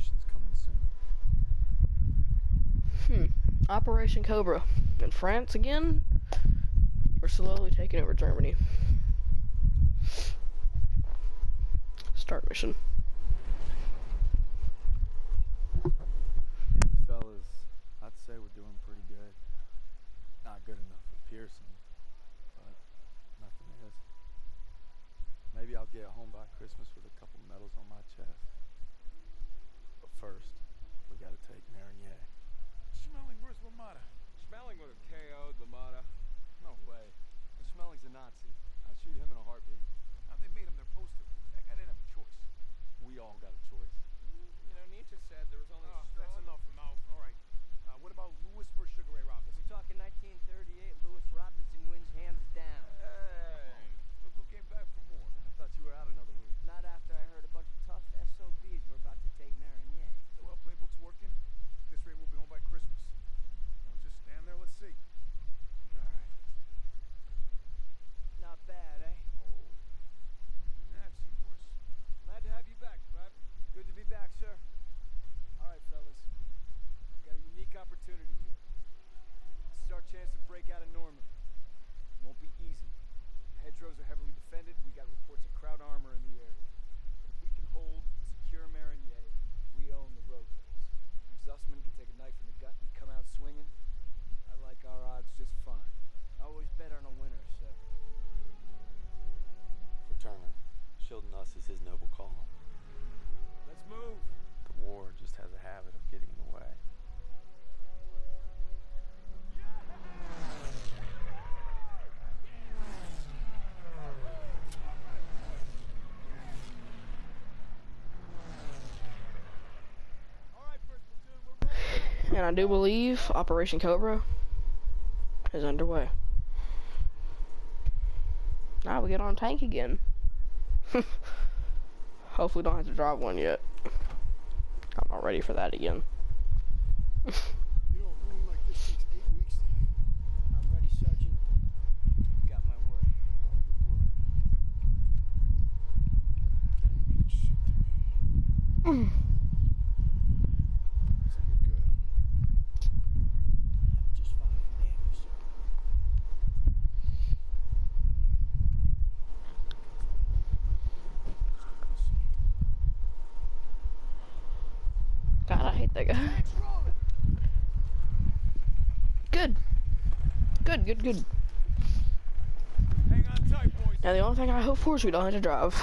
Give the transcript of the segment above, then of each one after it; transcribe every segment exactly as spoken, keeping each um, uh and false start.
operation's coming soon. Hmm. Operation Cobra. In France again? We're slowly taking over Germany. Start mission. And fellas, I'd say we're doing pretty good. Not good enough for Pearson, but nothing is. Maybe I'll get home by Christmas with a couple medals on my chest. But first, we gotta take Marigny. Schmeling versus LaMotta. Schmeling would have K O'd LaMotta. No way. And Schmeling's a Nazi. I'd shoot him in a heartbeat. Now, they made him their poster boy. That guy didn't have a choice. We all got a choice. You know, Nietzsche said there was only Oh, strong... that's enough from Alf. All right. Uh, what about Lewis versus Sugar Ray If Robinson? we're talking nineteen thirty-eight, Lewis Robinson wins hands down. Hey. Look who came back for more. I thought you were out another week. Not after I heard a bunch of tough S O Bs were about to take Marigny. The well playbook's working. At this rate, we'll be home by Christmas. Now, just stand there. Let's see. All right. Not bad, eh? Oh, that's even worse. Glad to have you back, Brad. Good to be back, sir. All right, fellas. We got a unique opportunity here. This is our chance to break out of Normandy. Won't be easy. Hedgerows are heavily defended. We got reports of crowd armor in the area. But if we can hold and secure Marigny, we own the roadways. And Zussman can take a knife in the gut and come out swinging. I like our odds just fine. Always bet on a winner, sir. For Turner, shielding us is his noble calling. Let's move. The war just has a habit of getting in the way. All right, first platoon, we're rolling. And I do believe Operation Cobra is underway. Now we get on a tank again. Hopefully we don't have to drive one yet. I'm not ready for that again. You know, a wound like this takes eight weeks to heal. I'm ready, Sergeant. Got my word. Oh, your word. That ain't mean shit to me. So you're good. Just following Danny, sir. God, I hate that guy. Good. Good, good, good. Hang on tight, boys. Now the only thing I hope for is we don't have to drive.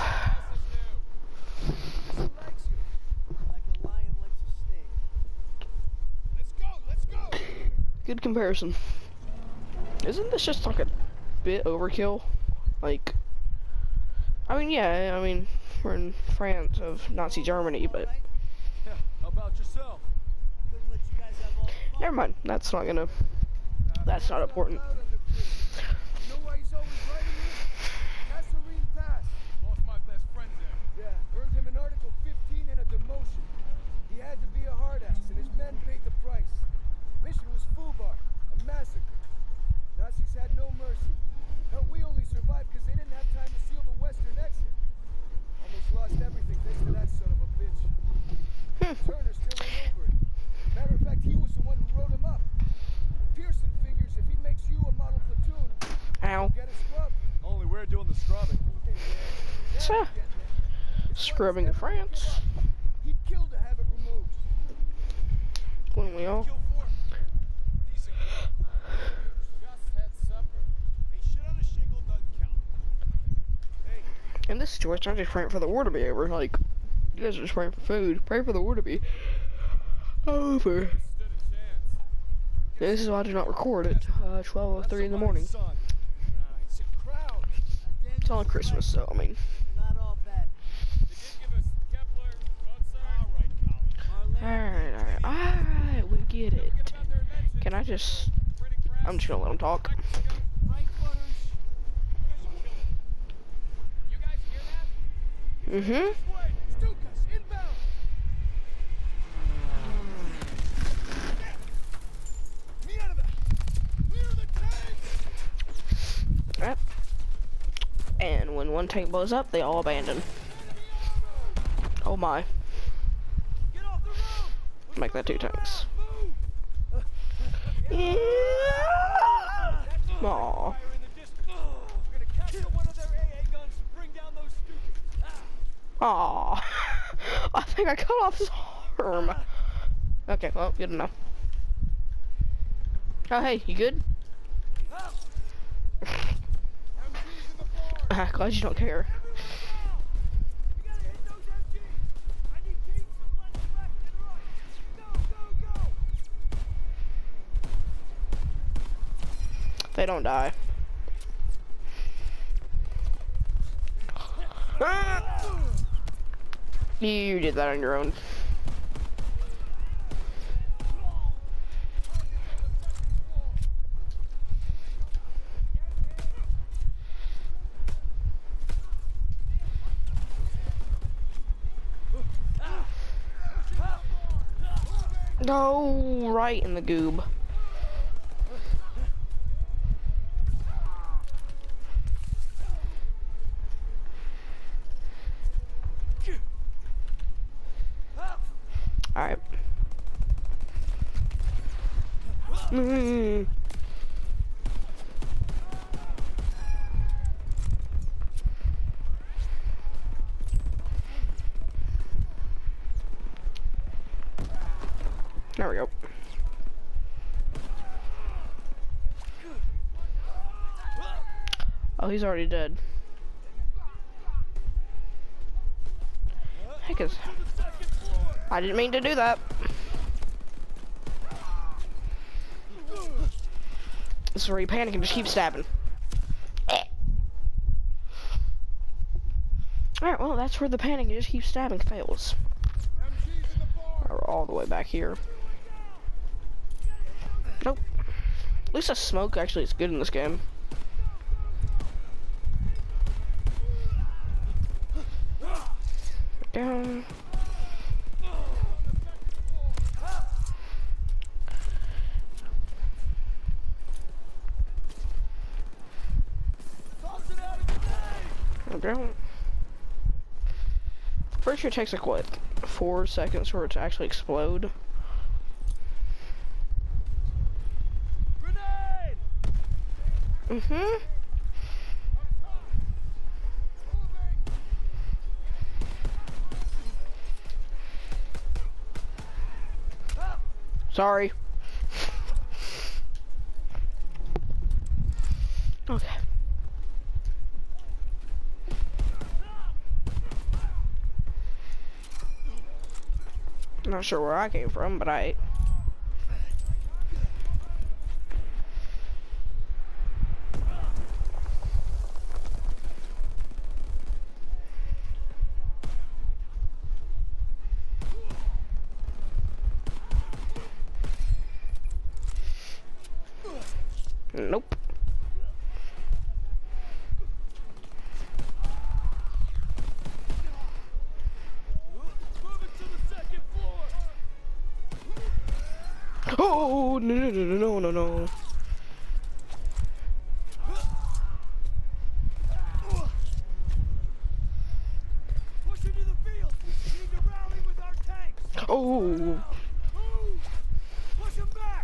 She likes you. Like a lion likes a steak. Let's go, let's go. Good comparison. Isn't this just like a bit overkill? Like, I mean, yeah, I mean, we're in France of Nazi Germany, but Yeah, how about yourself? Couldn't let you guys have all the fun. never mind. That's not gonna, that's not important. You know why he's always writing you? Kasserine Pass. Lost my best friend there. Yeah, earned him an Article fifteen and a demotion. He had to be a hard ass, and his men paid the price. Mission was Fubar, a massacre. Nazis had no mercy. Hell, we only survived because they didn't have time to seal the western exit. Almost lost everything thanks to that son of a bitch. Turner still ain't over it. Matter of fact, he was the one who wrote him up. Pearson figures if he makes you a model platoon, Ow. get a scrub. Only we're doing the scrubbing. Sure. Scrubbing in France. He'd kill to have it removed. Wouldn't we all? Kill four. Decent girl. Just had supper. Hey, shit on a shingle doesn't count. Hey, In this situation, I'm just praying for the war to be over. Like, you guys are just praying for food. Pray for the war to be over. stood a chance. This is why I do not record at uh, twelve oh three in the morning. Son. Nah, it's a crowd. It's on Christmas, so I mean. They're not all bad. They did give us Kepler, Bunsen. All right, Colin. Alright, alright, alright, we get it. Can I just. I'm just gonna let him talk. Frankfurters. You guys hear that? Mm hmm. This way. Stukas, inbound! Me out of there. Clear the tanks. Yep. And when one tank blows up, they all abandon. Oh my. Get off the Make that two tanks. Yeah. Aw. Aw. I think I cut off his arm. Okay, well, good enough. Oh, hey, you good? Ah, glad you don't care. They don't die. Ah! You did that on your own. No, right in the goob. Alright. Mm. There we go. Oh, he's already dead. Heck is... I didn't mean to do that. This is where you panic and just keep stabbing. Eh. Alright, well, that's where the panic and just keep stabbing fails. We're all the way back here. Nope. At least the smoke actually is good in this game. Down. Down. Pretty sure it takes like what, four seconds for it to actually explode. Mm-hmm. Sorry. Okay. Not sure where I came from, but I... Nope. Oh, no, no, no, no, no, no. Push into the field. We need to rally with our tanks. Oh. Move. Push him back.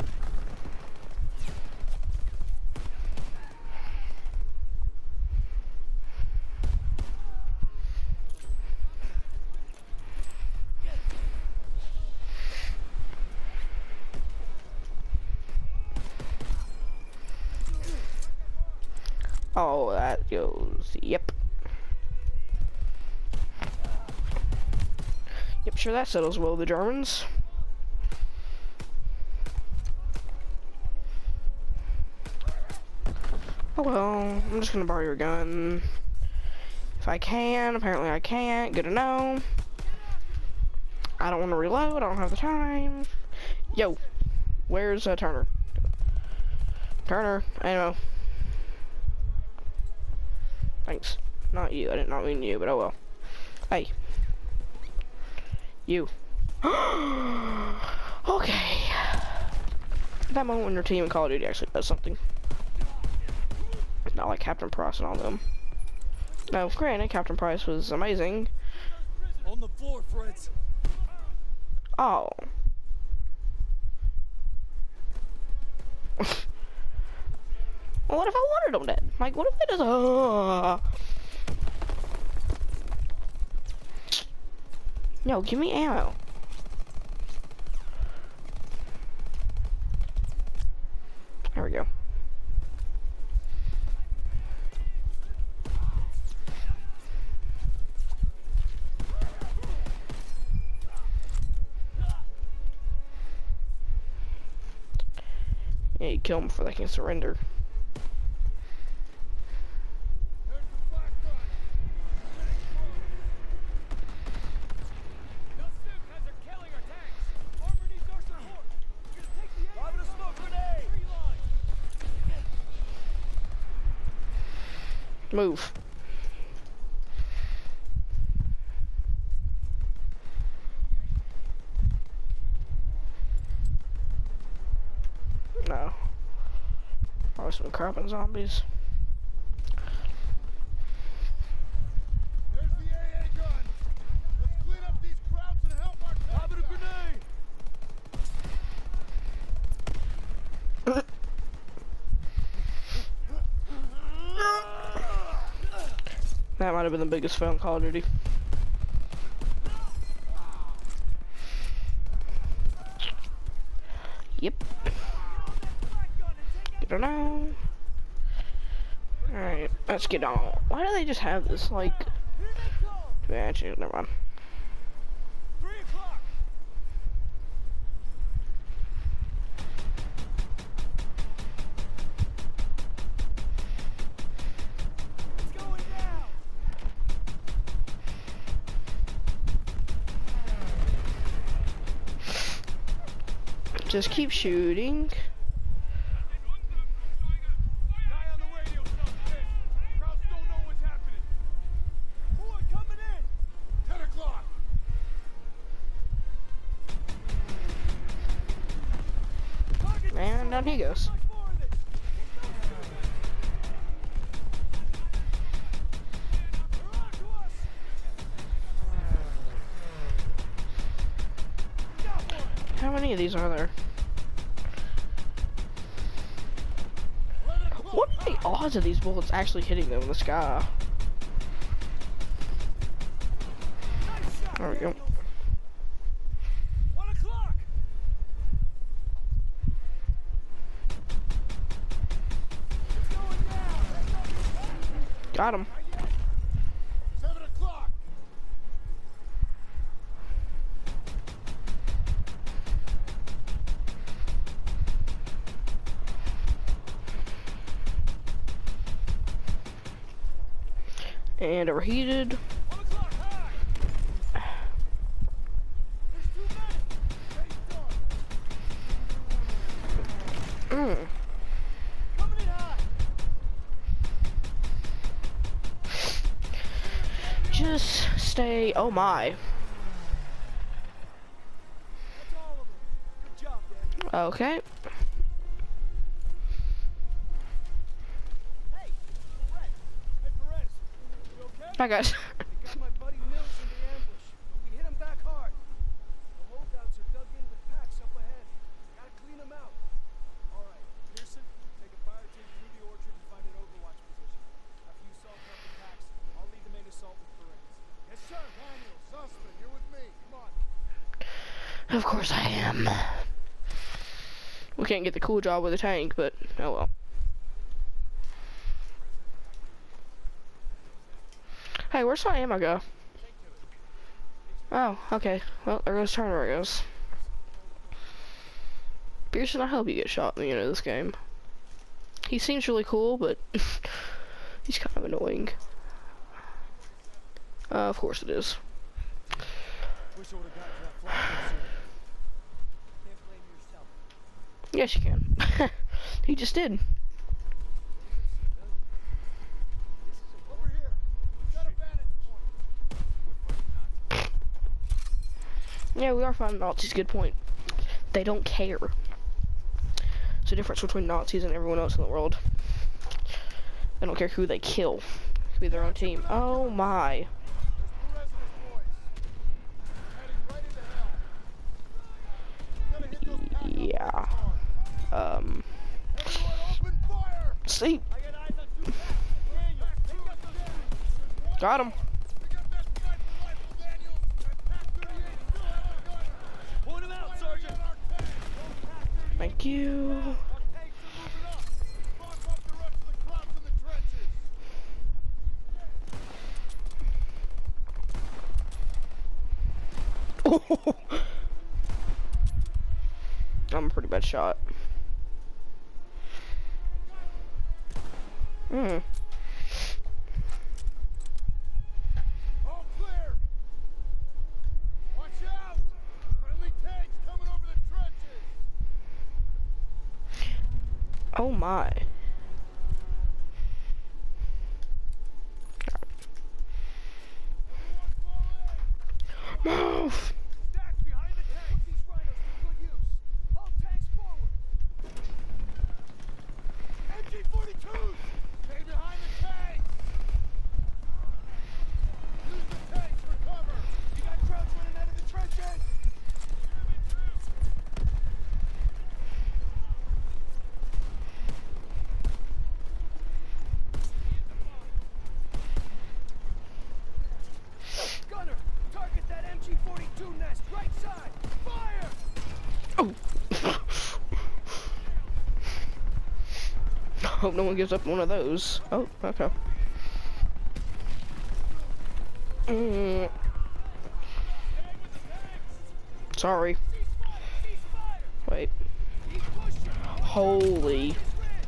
Oh, that goes, yep. Yep, sure that settles well the Germans. Oh well, I'm just gonna borrow your gun. If I can, apparently I can't, good to know. I don't want to reload, I don't have the time. Yo, where's uh, Turner? Turner, ammo. Thanks. Not you. I did not mean you, but oh well. Hey. You. Okay. That moment when your team in Call of Duty actually does something. Not like Captain Price and all them. No, granted, Captain Price was amazing. On the floor, Fritz. Oh. Well, what if I wanted them dead? Like, what if they just, uh... No, give me ammo. There we go. Yeah, you kill them before they can surrender. There's the black gun. No suit, guys are killing our tanks. Armor needs our support. We're gonna take the aim. Lob it a smoke grenade. Tree line. Move. No. Oh, some crapping zombies. There's the A A gun. Let's clean up these crowds and help our tanks. Lob it a grenade. That might have been the biggest fail in Call of Duty. Yep. Get on now. Alright, let's get on. Why do they just have this, like... Actually, never mind. Three o'clock. It's going down. Just keep shooting. Guy on the radio sounds dead. Crowds don't know what's happening. Boy, coming in. Ten o'clock. And down he goes. Much more of this. Get those two. They're on to us. Got one. How many of these are there? Eleven o'clock. What are the odds of these bullets actually hitting them in the sky? Nice shot, There we go. Daniels. One o'clock. It's going down. Got him. Seven o'clock. And overheated. One o'clock. High. There's too many. Ready, start. Mm. Coming in high. Just stay. Oh my. That's all of them. Good job, Daniel. Okay. Hey, Perez. Hey, Perez. You okay? Hi guys. They got my buddy Mills in the ambush, but we hit him back hard. The holdouts are dug in with packs up ahead. Gotta clean them out. All right, Pearson, take a fire team through the orchard and find an overwatch position. After you solve up the packs, I'll lead the main assault with Perez. Yes, sir. Daniel, Sussman, you're with me. Come on. Of course I am. We can't get the cool job with a tank, but oh well. Hey, where's my ammo go? Oh, okay. Well, there goes Turner, I guess. Pearson, I hope you get shot in the end of this game. He seems really cool, but he's kind of annoying. Uh, of course it is. Wish I would have gotten to that flag sooner. Can't blame yourself. Yes, you can. He just did. Over here. We've got a vantage point. Yeah, we are fighting Nazis, good point. They don't care. It's the difference between Nazis and everyone else in the world. They don't care who they kill. It could be their own team. Oh my. There's Perez and his boys. Heading right into hell. We're gonna hit those pack Yeah. operators hard. Um. Got him. Pick up that sniper rifle, Daniel. That Pac thirty-eight still has a gunner. Point him out, Sergeant. Thank you. Our tanks are moving up. Mark off the rest of the Krauts in the trenches. I'm a pretty bad shot. Hmm. All clear. Watch out. Friendly tanks coming over the trenches. Oh my. Everyone fall in. Move. Stack behind the tanks. Put these rhinos to good use. All tanks forward. M G forty-twos. Stay behind the tanks. Use the tanks for cover. You got Krauts running out of the trenches. Gunner, target that M G forty-two nest, right side. Fire! Oh. Hope no one gives up one of those. Oh, okay. Mm. Sorry. Wait. Keep pushing. Holy. Germans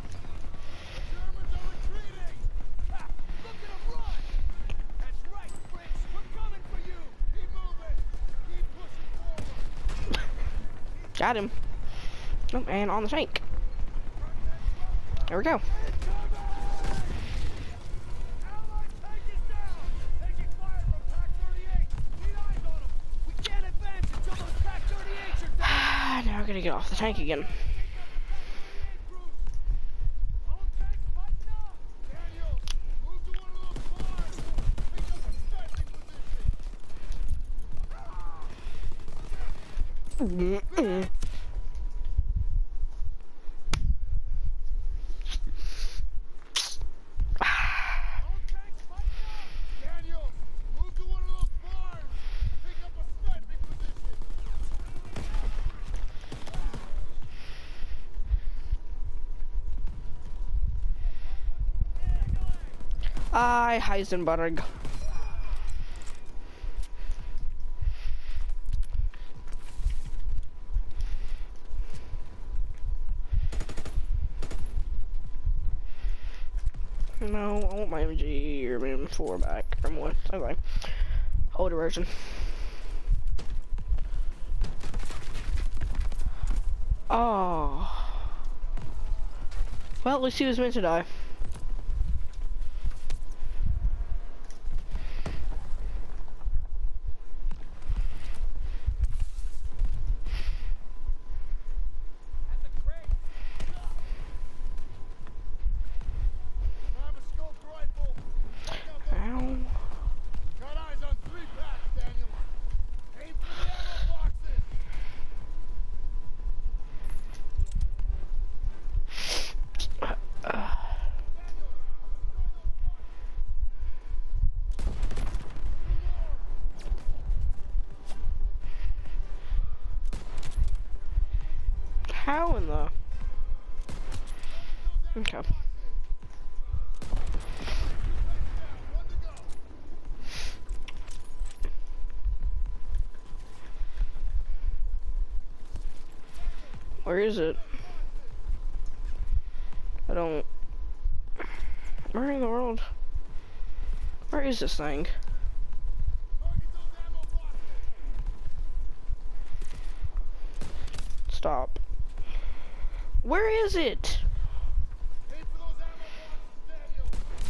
are retreating. Ha! Look at 'em run. That's right, Fritz. We're coming for you. Keep moving. Keep pushing forward. Got him. Oh, and on the tank. There we go. Allied tank is down. Taking fire from Pac thirty-eight. Need eyes on 'em. We can't advance until those Pac thirty-eights are down. Ah, now I gotta get off the tank again. All tanks button up. Daniel, move to one of those farms. Pick up a sniping position. Mm-mm. All tanks button up. Daniel, move to one of those farms. Pick up a sniping position. I Heisenberg. No, I want my M G or my M four back. Or what? Okay. Older version. Oh. Well, at least he was meant to die. At the crate. Grab a scoped rifle. Check out those Ow. Got eyes on three packs, Daniel. Aim for the ammo boxes. How in the... Okay. One to go. Where is it? I don't... Where in the world? Where is this thing? Target those ammo boxes. Stop. Where is it? Aim for those ammo boxes, Daniel.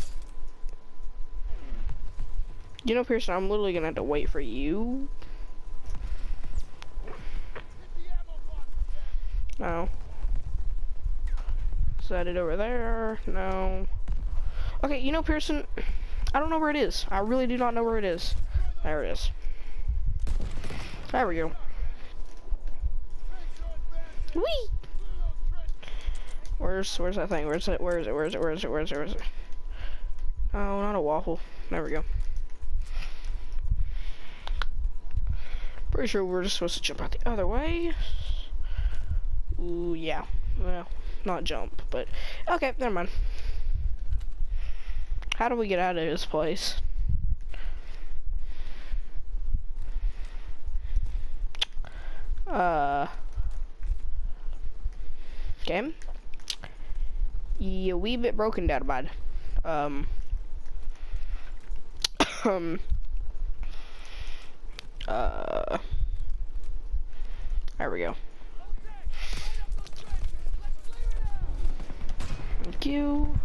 You know, Pearson, I'm literally gonna have to wait for you. Hit the ammo boxes, Daniel. No. Set it over there. No. Okay, you know, Pearson, I don't know where it is. I really do not know where it is. There it is. There we go. Tanks are advancing. Whee! Clear those trenches. Where's where's that thing? Where's it? Where is it? Where is it? Where is it? Where is it? Where is it? Oh, not a waffle. There we go. Pretty sure we're just supposed to jump out the other way. Ooh, yeah. Well, not jump, but okay, never mind. How do we get out of this place? Uh. Okay. Yeah, a wee bit broken down, bud. Um. um. Uh. There we go. Thank you.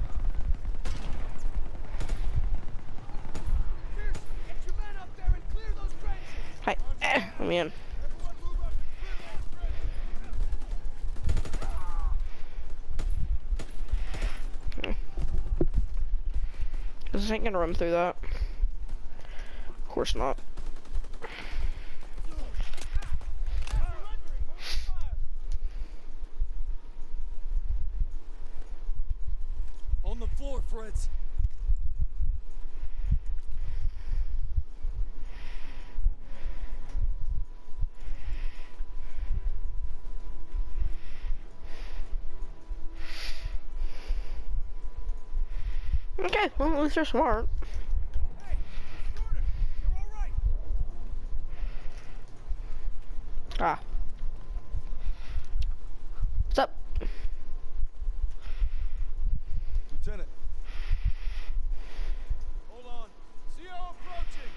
Hi. Eh, let me in. This ain't gonna run through that. Of course not. On the floor, Fritz. Okay, well, at least they're smart. Hey, Jordan, you're all right. Ah. What's up? Lieutenant. Hold on. C O approaching.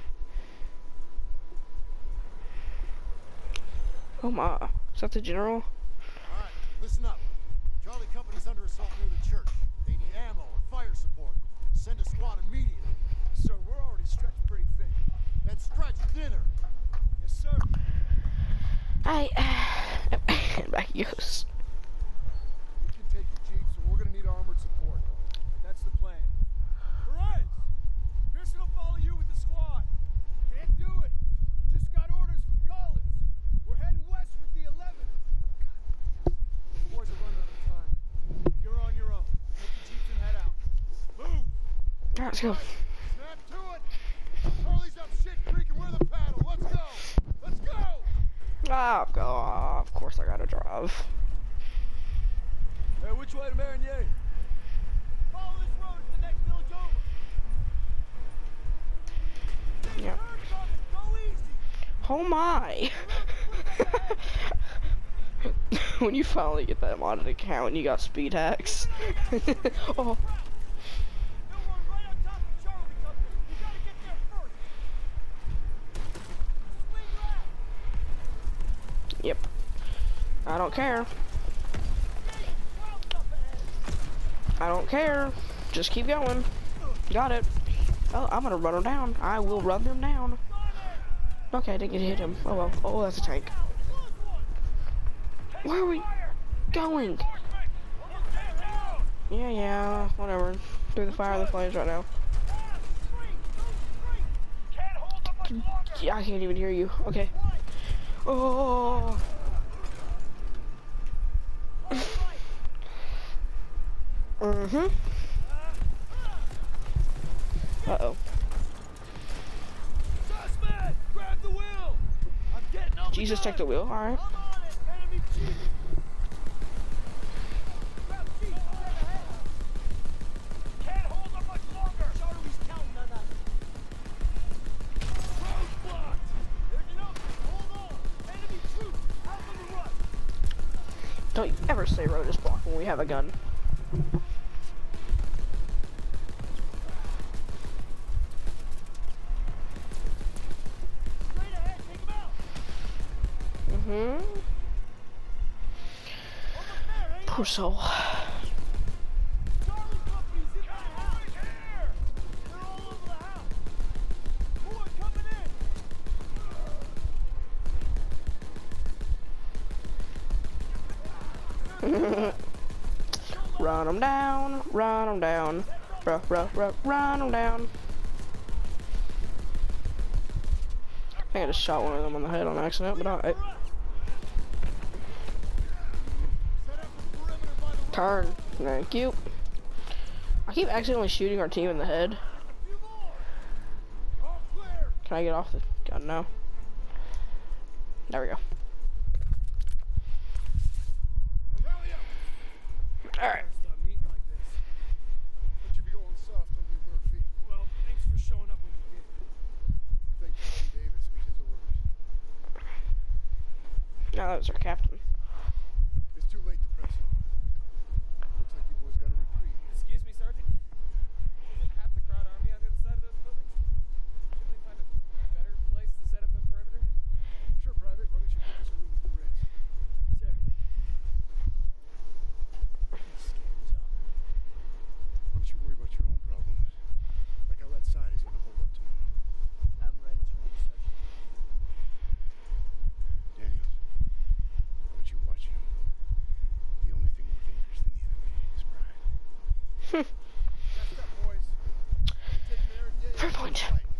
Oh my. Is that the general? All right, listen up. Charlie Company's under assault near the church. They need ammo and fire support. Send a squad immediately. Sir, we're already stretched pretty thin. Then stretch thinner. Yes, sir. I. Back use. We can take the jeep, so we're gonna need armored support. That's the plan. Perez! Pearson will follow you with the squad. Can't do it. Just got orders from Collins. We're heading west with the eleven. The boys are running out of time. You're on your own. Take the jeeps and head out. Move! Alright, let's go. Snap to it. Charlie's up shit creek and we're the paddle. Let's go. Let's go. Oh, God. Of course I gotta drive. Hey, which way to Marigny? Follow this road to the next village over. Yeah. Turn coming. Go easy. Oh my. When you finally get that modded account and you got speed hacks. Oh. They'll run right on top of Charlie Company. You gotta get there first. Swing left. Yep. I don't care. I don't care. Just keep going. Got it. Oh, I'm gonna run them down. I will run them down. Okay, I didn't get to hit him. Oh well. Oh, that's a tank. Where are we going? Yeah, yeah. Whatever. Through the fire and the flames right now. Yeah, I can't even hear you. Okay. Oh. Mm-hmm. Uh-oh. Suspect! Grab the wheel! I'm getting on Jesus, take the wheel. Alright. I'm on it! Enemy jeep! Grab jeep! Straight ahead! Can't hold them much longer! Charlie's counting on us! Road's blocked! There's enough! Hold on! Enemy troops! Out on the run! Don't you ever say road is blocked when we have a gun. Straight ahead! Take him out! Mm-hmm. Almost there, ain't Poor soul. Charlie Company's in my house! Here! They're all over the house! More coming in! Run them down. Run them down. Ruh, ruh, ruh, run them down. I think I just shot one of them on the head on accident, but alright. Turn. Thank you. I keep accidentally shooting our team in the head. All clear! Can I get off the gun now? There we go. Rally up! Alright. Stop meeting like this. Don't you be going soft on me, Murphy. Well, thanks for showing up when you did. Thank Captain Davis. It was his orders. Now that was our captain. It's too late to press on. Looks like you boys got a reprieve. Excuse me, Sergeant. Isn't half the crowd army on the other side of those buildings? Shouldn't we find a better place to set up a perimeter? Sure, Private. Why don't you book us a room at the Ritz? Sure. Why don't you worry about your own problems? Like how that side is going to hold up tomorrow. I'm right as rain, Sergeant. Daniels, why don't you watch him? The only thing more dangerous than the enemy is pride. Next up, boys. We take Mayor Day. Fair point.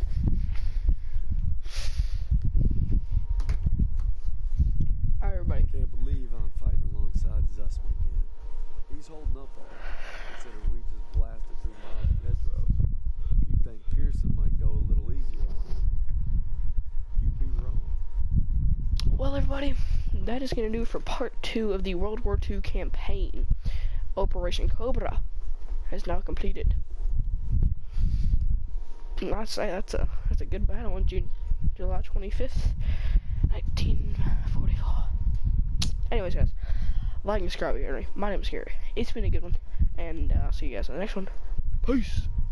Alright, everybody. Can't believe I'm fighting alongside Zussman again. He's holding up all right, considering we just blasted through miles of hedgerows. You think Pearson might go a little easier on him. You'd be wrong. Well, everybody, that is going to do it for part two of the World War Two campaign. Operation Cobra has now completed. And I'd say that's a that's a good battle on June, July twenty-fifth, nineteen forty-four. Anyways, guys, like and subscribe, Gary. My name is Gary. It's been a good one, and uh, I'll see you guys in the next one. Peace.